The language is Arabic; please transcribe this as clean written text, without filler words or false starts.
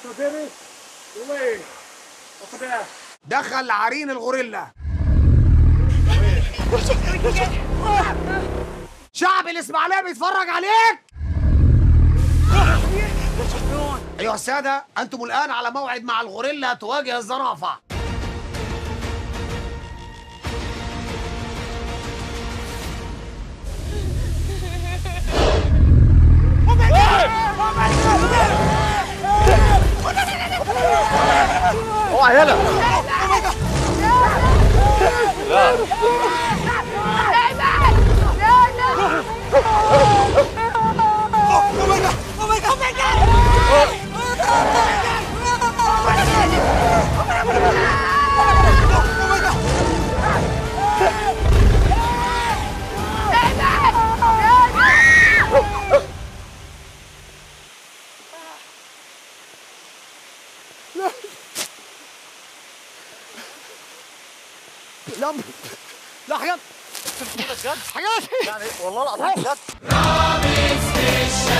دخل عرين الغوريلا. شعب الاسماعيليه بيتفرج عليك. ايها الساده، انتم الان على موعد مع الغوريلا تواجه الزرافه. اوعى يلا. لا لا لا حاجات، حاجات يعني والله العظيم بجد.